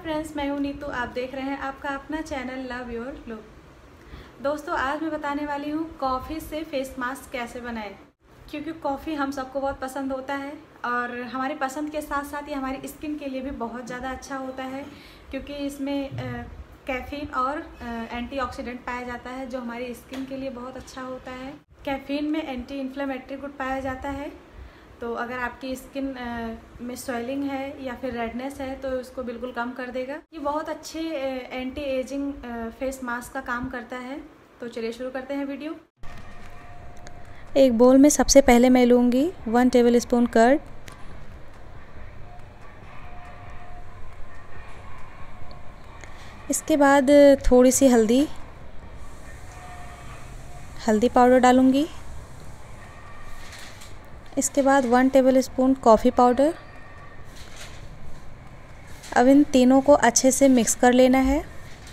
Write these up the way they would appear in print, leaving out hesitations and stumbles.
Friends, मैं हूं नीतू। आप देख रहे हैं आपका अपना चैनल लव योर लुक। दोस्तों, आज मैं बताने वाली हूं कॉफ़ी से फेस मास्क कैसे बनाएं, क्योंकि कॉफ़ी हम सबको बहुत पसंद होता है और हमारी पसंद के साथ साथ ये हमारी स्किन के लिए भी बहुत ज़्यादा अच्छा होता है, क्योंकि इसमें कैफ़ीन और एंटीऑक्सीडेंट पाया जाता है जो हमारी स्किन के लिए बहुत अच्छा होता है। कैफ़ीन में एंटी इन्फ्लेमेटरी गुड पाया जाता है, तो अगर आपकी स्किन में स्वेलिंग है या फिर रेडनेस है तो उसको बिल्कुल कम कर देगा। ये बहुत अच्छे एंटी एजिंग फेस मास्क का काम करता है। तो चलिए शुरू करते हैं वीडियो। एक बोल में सबसे पहले मैं लूँगी 1 टेबलस्पून कर्ड, इसके बाद थोड़ी सी हल्दी पाउडर डालूँगी। इसके बाद 1 टेबलस्पून कॉफ़ी पाउडर। अब इन तीनों को अच्छे से मिक्स कर लेना है।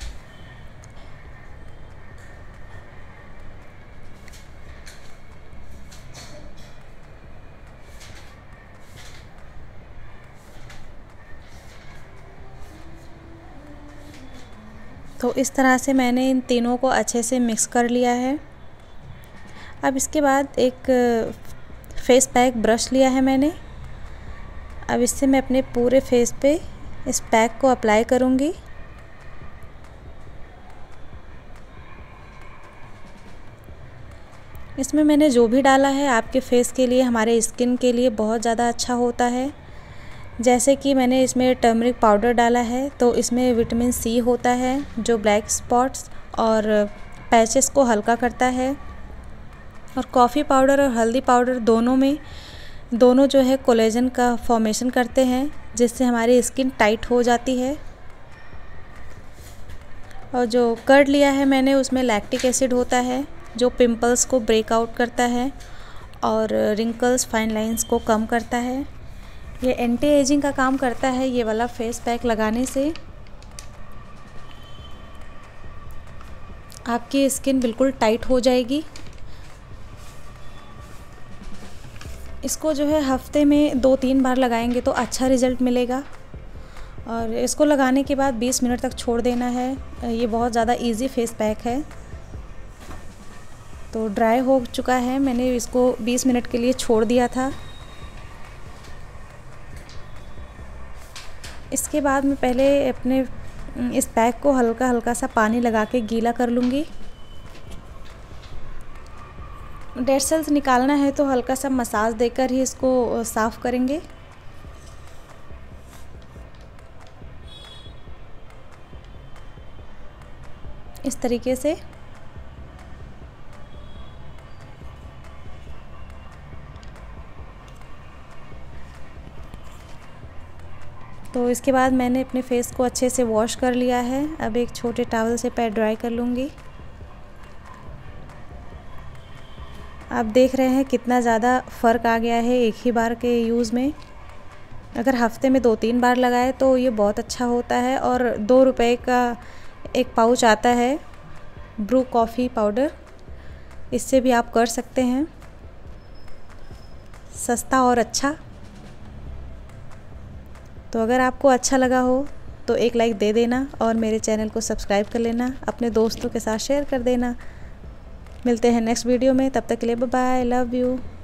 तो इस तरह से मैंने इन तीनों को अच्छे से मिक्स कर लिया है। अब इसके बाद एक फेस पैक ब्रश लिया है मैंने। अब इससे मैं अपने पूरे फेस पे इस पैक को अप्लाई करूँगी। इसमें मैंने जो भी डाला है आपके फेस के लिए, हमारे स्किन के लिए बहुत ज़्यादा अच्छा होता है। जैसे कि मैंने इसमें टर्मरिक पाउडर डाला है, तो इसमें विटामिन सी होता है जो ब्लैक स्पॉट्स और पैचेस को हल्का करता है। और कॉफ़ी पाउडर और हल्दी पाउडर दोनों जो है कोलेजन का फॉर्मेशन करते हैं, जिससे हमारी स्किन टाइट हो जाती है। और जो कर्ड लिया है मैंने, उसमें लैक्टिक एसिड होता है जो पिंपल्स को ब्रेक आउट करता है और रिंकल्स, फाइन लाइंस को कम करता है। ये एंटी एजिंग का काम करता है। ये वाला फेस पैक लगाने से आपकी स्किन बिल्कुल टाइट हो जाएगी। इसको जो है हफ्ते में 2-3 बार लगाएंगे तो अच्छा रिज़ल्ट मिलेगा। और इसको लगाने के बाद 20 मिनट तक छोड़ देना है। ये बहुत ज़्यादा इजी फेस पैक है। तो ड्राई हो चुका है, मैंने इसको 20 मिनट के लिए छोड़ दिया था। इसके बाद मैं पहले अपने इस पैक को हल्का हल्का सा पानी लगा के गीला कर लूँगी। डेड सेल्स निकालना है तो हल्का सा मसाज देकर ही इसको साफ़ करेंगे। इस तरीके से। तो इसके बाद मैंने अपने फेस को अच्छे से वॉश कर लिया है। अब एक छोटे टॉवल से पैर ड्राई कर लूँगी। आप देख रहे हैं कितना ज़्यादा फ़र्क आ गया है एक ही बार के यूज़ में। अगर हफ्ते में 2-3 बार लगाए तो ये बहुत अच्छा होता है। और 2 रुपए का एक पाउच आता है ब्रू कॉफ़ी पाउडर, इससे भी आप कर सकते हैं, सस्ता और अच्छा। तो अगर आपको अच्छा लगा हो तो एक लाइक दे देना और मेरे चैनल को सब्सक्राइब कर लेना, अपने दोस्तों के साथ शेयर कर देना। मिलते हैं नेक्स्ट वीडियो में, तब तक के लिए बाय बाय, लव यू।